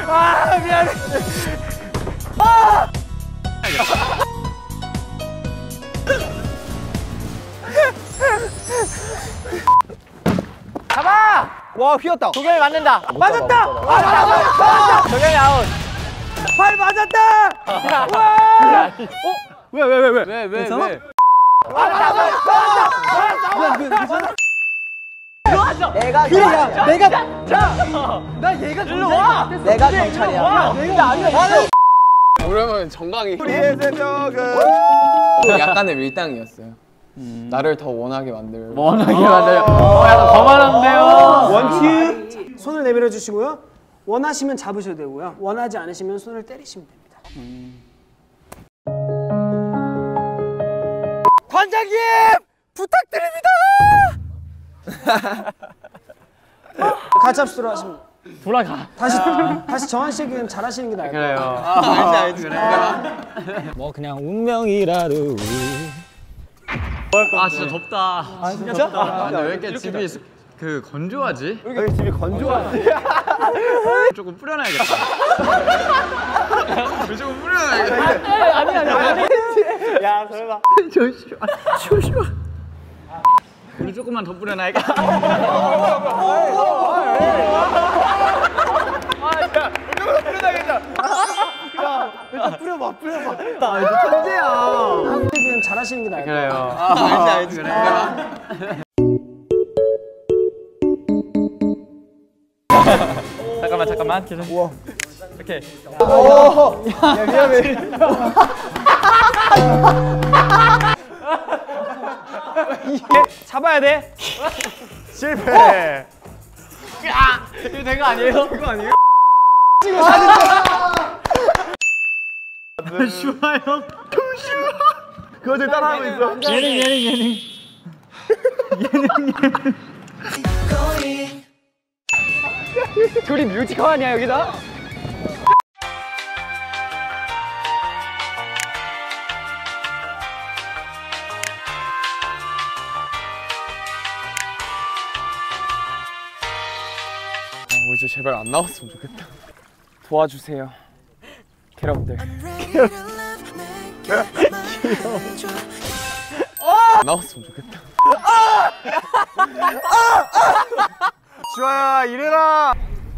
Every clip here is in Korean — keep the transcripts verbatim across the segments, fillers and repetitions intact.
아 미안해. 아! 잡아! 와 휘었다. 도경이 맞는다. 맞았다. 아 맞았다. 도경이 아웃. 팔 맞았다. 와! 어? 왜 왜 왜 왜? 왜 왜 왜? 아 맞았다. 맞았다. 내가 경찰이야. 내가 자. 나 얘가 경찰이야. 내가 경찰이야. 내가 아니야. 그러면 정강이. 우리의 세력은 약간의 밀당이었어요. 음. 나를 더 원하게 만들. 원하게 만들어. 어, 약간 거만한데요. 원칙. 손을 내밀어 주시고요. 원하시면 잡으셔도 되고요. 원하지 않으시면 손을 때리시면 됩니다. 음. 관장님 부탁드립니다. 가짭수로 하시면 돌아가. 다시 다시 정한 씨에게는 잘하시는 게 나을 거예요. 그래요. 아, 알지 알지. 그래. 뭐 그냥 운명이라도. 아 진짜 덥다. 아 진짜? 아, 근데 왜 이렇게 집이 그 건조하지? 왜 이렇게 집이 건조하지? 조금 뿌려놔야겠다. 조금 뿌려놔야겠다. 아니 아니 아니. 야 설마. 조슈아. 조슈아. 우리 조금만 더 뿌려놔야겠다. 아야 조금만 뿌려놔야겠다. 야 일단 뿌려봐 뿌려봐. 나 이제 천재야. 선생님은 잘하시는 게 나을 거예요. 그래요. 아, 알지 알지. 그래. 잠깐만 잠깐만. 계속. 우와. 오케이. 오. 야 미안해. 이게 잡아야 돼. 실패. 이거 된 거 아니에요? 그거 아니에요? 지금 사진 좋아요. 좋아요. 그거 지금 따라하고 있어. 예능 예능 예능. 예능 예능. 둘이 뮤지컬 아니야 여기다? 어, 이제 제발 안 나왔으면 좋겠다. 도와주세요. 캐럿들. 안 나왔으면 좋겠다. 주아야 이래라.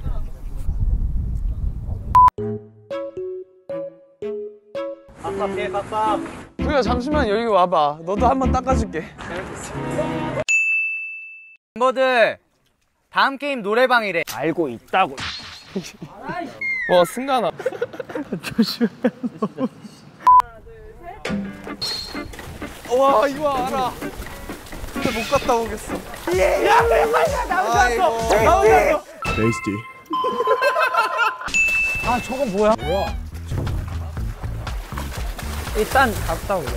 깝깝해 깝깝. 그야 잠시만 여기 와봐. 너도 한번 닦아줄게. 멤버들 다음 게임 노래방이래. 알고 있다고. 와 승관아. 조심해. 와 이거 알아. 근데 못 갔다 오겠어. 야 빨리 나오셨어. 나오셨어. 베이스티. 아 저건 뭐야? 뭐야? 일단 갔다 오자.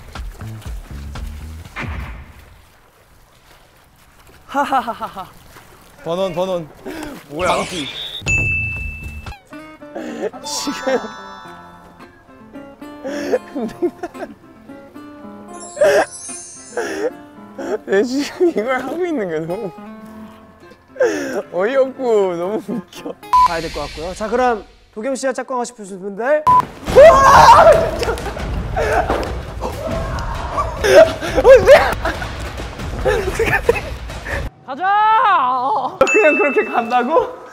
하하하하. 번원 번원. 뭐야? 장기. 지금 내 지금 이걸 하고 있는 게 너무 어이없고 너무 웃겨. 가야 될 것 같고요. 자 그럼 도겸 씨와 짝꿍하고 싶으신 분들 가자. 그냥 그렇게 간다고?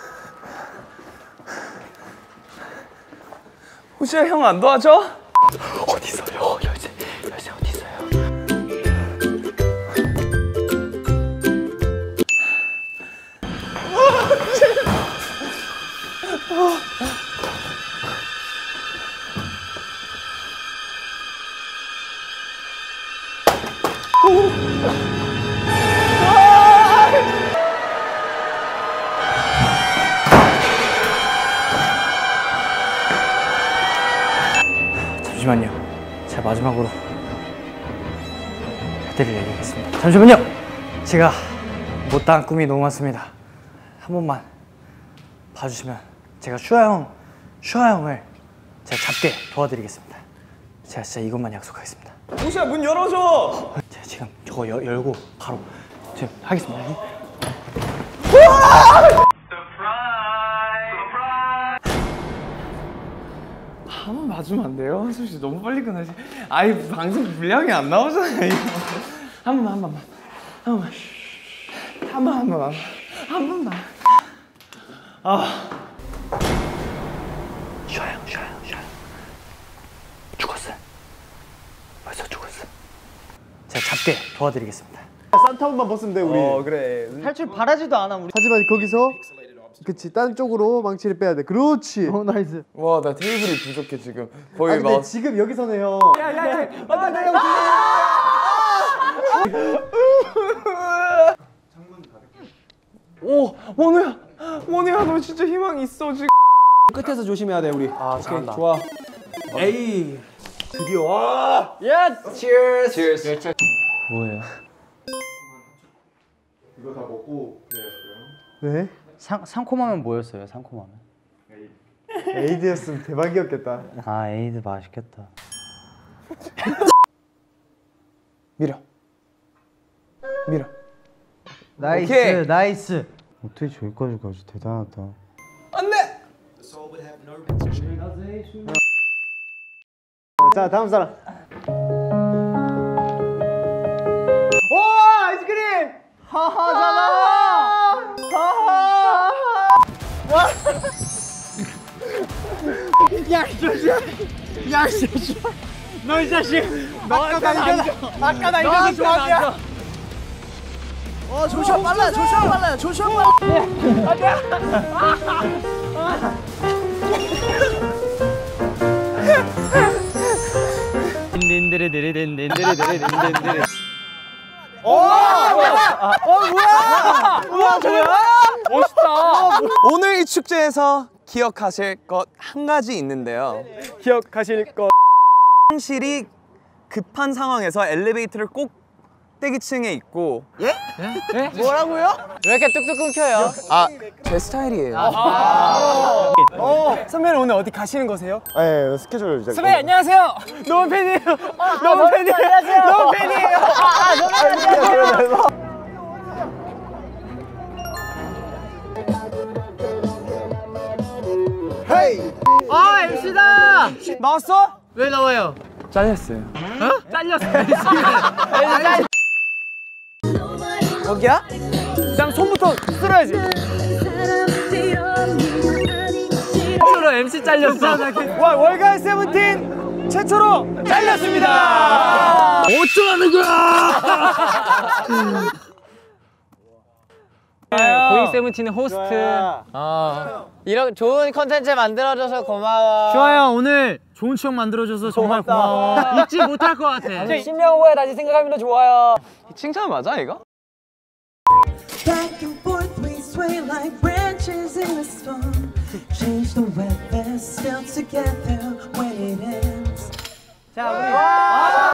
호시야 형 안 도와줘? 어디 있어요? 열쇠 열쇠 어디 있어요? 잠시만요. 제가 마지막으로 해드릴 얘기겠습니다. 잠시만요. 제가 못다한 꿈이 너무 많습니다. 한 번만 봐주시면 제가 슈아 형, 슈아 형을 제가 잡게 도와드리겠습니다. 제가 진짜 이것만 약속하겠습니다. 호시야 문 열어줘. 제가 지금 저거 여, 열고 바로 지금 하겠습니다. 봐주면 안 돼요? 한솔 씨 너무 빨리 끝나지. 아이 방송 분량이 안 나오잖아요. 이거. 한 번만 한 번만 한 번만 한 번 한 번만 한 번만. 아. 슈아형 슈아형 슈아형 죽었어. 벌써 죽었어. 제가 잡게 도와드리겠습니다. 산타 옷만 벗으면 돼 우리. 어 그래. 탈출 바라지도 않아 우리. 하지만 거기서 그치 딴 쪽으로 망치를 빼야 돼. 그렇지. 어 나이스. 와 나 테이블이 부족해 지금. 아 거의 근데 막. 지금 여기서네요. 야야야. 오 원우야 원우야 너 진짜 희망 있어 지금. 끝에서 조심해야 돼 우리. 아 잘한다. 좋아. 에이. 드디어 와. 예. Cheers. Cheers. 뭐예요? 이거 다 먹고 그래요. 네? 상 상콤하면 뭐였어요? 상콤하면? 에이드였으면 대박이었겠다. 아 에이드 맛있겠다. 밀어. 밀어. 나이스 오케이. 나이스. 어떻게 저기까지 가지? 대단하다. 안돼. 자 다음 사람. 오 아이스크림. 하하잖아. 하하. 와. 야 조심. 야 조심. 너 이 자식. 너 아까 나 이겨서 아까 나 이겨서 좋아하냐? 어 조슈아 빨라요. 조슈아 빨라요. 조슈아 빨라. 안돼. 딘딘드레드레딘딘드레드레딘딘드레. 오! 어 뭐야? 우와 저게 멋있다. 오늘 이 축제에서 기억하실 것 한 가지 있는데요. 기억하실 거. 현실이 급한 상황에서 엘리베이터를 꼭대기층에 있고. 예? 뭐라고요? 왜 이렇게 뚝뚝 끊겨요? 아 제 스타일이에요. 어 선배님 오늘 어디 가시는 거세요? 네 스케줄 이제. 선배 안녕하세요. 너무 팬이에요. 너무 팬이에요. 안녕하세요. 너무 팬이에요. 아 선배 안녕하세요. 헤이. 아 엠씨다. 나왔어? 왜 나와요? 잘렸어요. 잘렸어. 거기야? 그냥 손부터 쓸어야지. 최초로 엠씨 잘렸어. 와 월간 세븐틴 최초로 잘렸습니다. 어쩌라는 거야? 고잉 세븐틴의 호스트. 어. 이런 좋은 컨텐츠 만들어줘서 고마워. 슈아형 오늘 좋은 추억 만들어줘서 정말 고마워. 잊지 못할 것 같아. 십 년 후에 다시 생각하면 더 좋아요. 칭찬 맞아 이거? Back and forth we sway like branches in a storm. Change the weather, still together when it ends. 자 우리